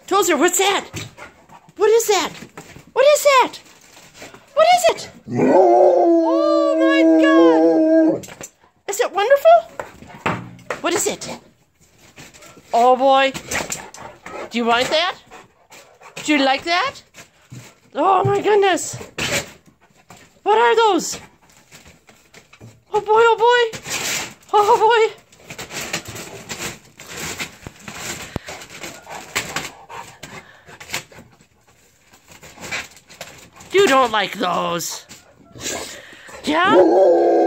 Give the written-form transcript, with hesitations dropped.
Tozer, what's that? What is that? What is that? What is it? Oh my God! Is it wonderful? What is it? Oh boy. Do you want that? Do you like that? Oh my goodness. What are those? Oh boy, oh boy. Oh boy. You don't like those. Yeah?